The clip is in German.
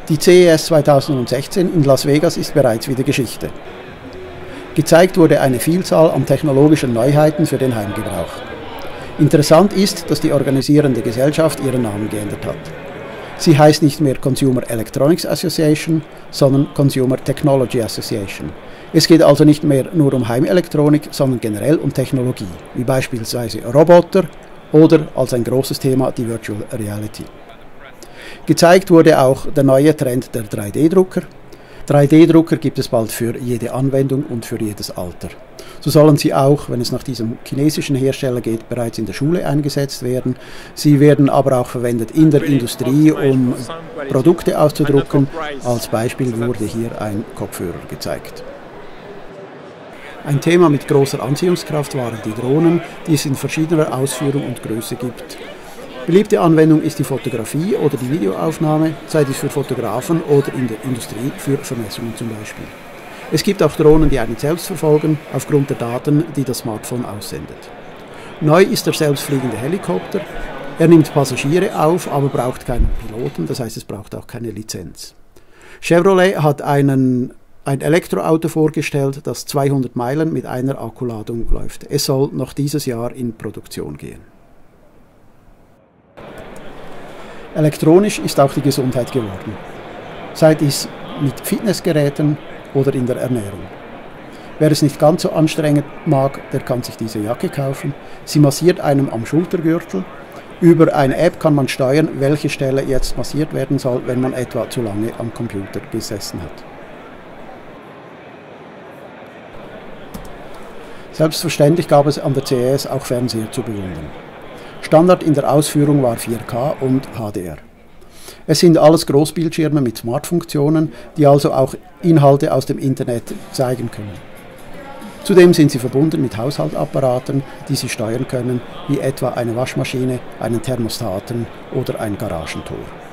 Die CES 2016 in Las Vegas ist bereits wieder Geschichte. Gezeigt wurde eine Vielzahl an technologischen Neuheiten für den Heimgebrauch. Interessant ist, dass die organisierende Gesellschaft ihren Namen geändert hat. Sie heißt nicht mehr Consumer Electronics Association, sondern Consumer Technology Association. Es geht also nicht mehr nur um Heimelektronik, sondern generell um Technologie, wie beispielsweise Roboter oder als ein großes Thema die Virtual Reality. Gezeigt wurde auch der neue Trend der 3D-Drucker. 3D-Drucker gibt es bald für jede Anwendung und für jedes Alter. So sollen sie auch, wenn es nach diesem chinesischen Hersteller geht, bereits in der Schule eingesetzt werden. Sie werden aber auch verwendet in der Industrie, um Produkte auszudrucken. Als Beispiel wurde hier ein Kopfhörer gezeigt. Ein Thema mit großer Anziehungskraft waren die Drohnen, die es in verschiedener Ausführung und Größe gibt. Beliebte Anwendung ist die Fotografie oder die Videoaufnahme, sei dies für Fotografen oder in der Industrie für Vermessungen zum Beispiel. Es gibt auch Drohnen, die einen selbst verfolgen, aufgrund der Daten, die das Smartphone aussendet. Neu ist der selbstfliegende Helikopter. Er nimmt Passagiere auf, aber braucht keinen Piloten, das heißt, es braucht auch keine Lizenz. Chevrolet hat ein Elektroauto vorgestellt, das 200 Meilen mit einer Akkuladung läuft. Es soll noch dieses Jahr in Produktion gehen. Elektronisch ist auch die Gesundheit geworden, sei dies mit Fitnessgeräten oder in der Ernährung. Wer es nicht ganz so anstrengend mag, der kann sich diese Jacke kaufen. Sie massiert einem am Schultergürtel. Über eine App kann man steuern, welche Stelle jetzt massiert werden soll, wenn man etwa zu lange am Computer gesessen hat. Selbstverständlich gab es an der CES auch Fernseher zu bewundern. Standard in der Ausführung war 4K und HDR. Es sind alles Großbildschirme mit Smart-Funktionen, die also auch Inhalte aus dem Internet zeigen können. Zudem sind sie verbunden mit Haushaltsapparaten, die sie steuern können, wie etwa eine Waschmaschine, einen Thermostaten oder ein Garagentor.